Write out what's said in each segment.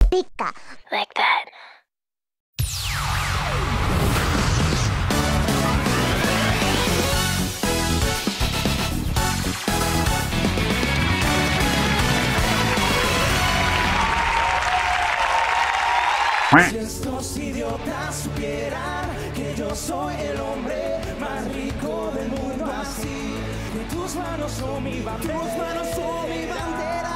pica. Like that. Si estos idiotas supieran que yo soy el hombre más rico del mundo, así que tus manos son mi bandera, tus manos son mi bandera.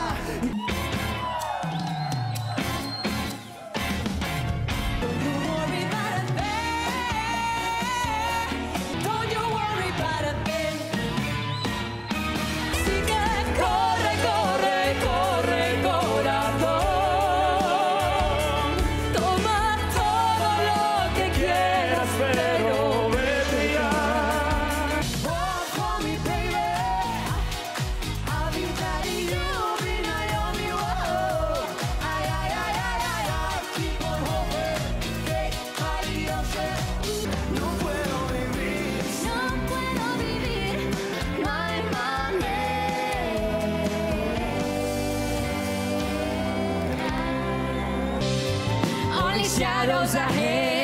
Shadows ahead.